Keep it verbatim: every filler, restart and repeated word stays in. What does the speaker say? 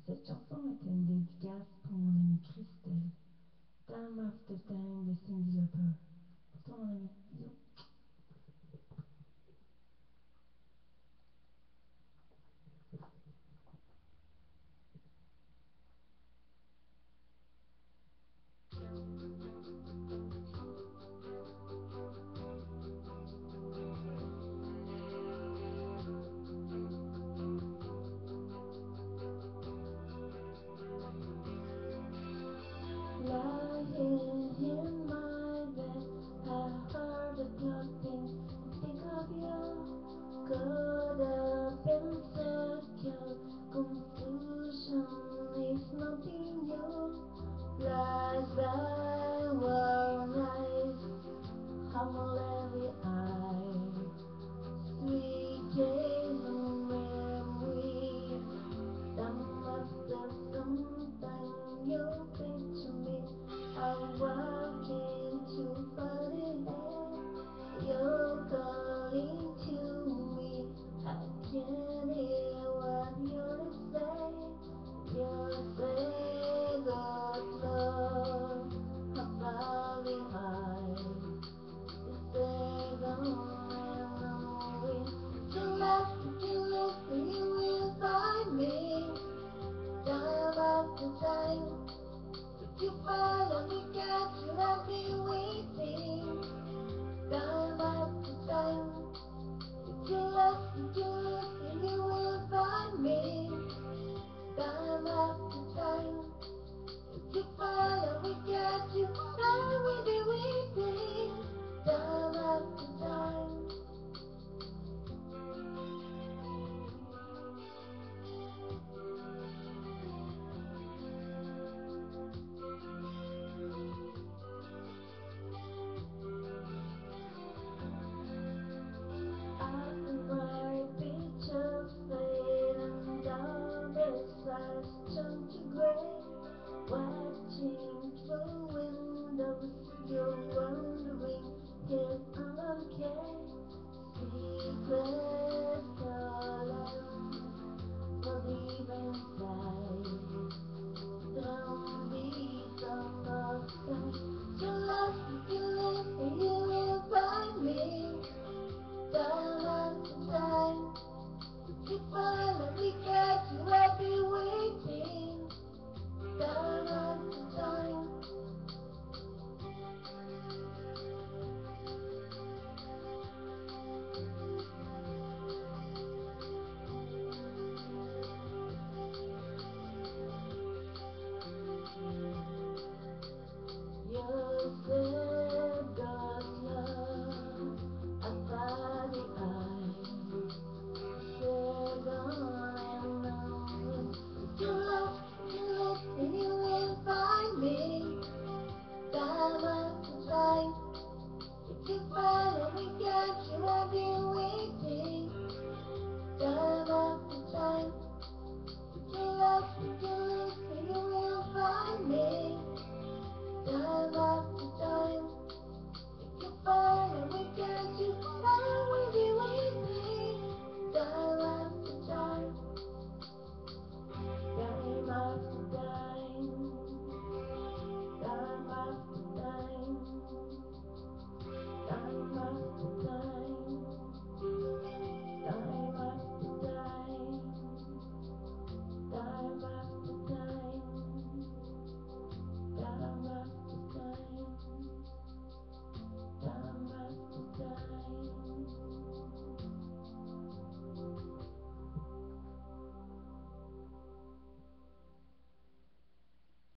Cette chanson est une dédicace pour mon amie Christelle. Time After Time de Cyndi Lauper. Pour toi, mon ami. Bisous. Lying in my bed, I heard the clapping. Think of you, caught up in such a confusion. It's nothing new. Last I was nice, humble every eye. Sweet days and memories. Time after sometime you picture me. I walk into body air. You're calling to me. I can't hear what you're saying. You say good love, a valley high. You say don't memories. If you left, if you listen, you will find me. Time after time, if you follow me, catch you, I've been waiting. Time after time, if you left, if you listen, you will find me. Time after time, if you follow me, catch you, I will be waiting. Time after time. Often bright pictures fade and dark sides turn to gray. Why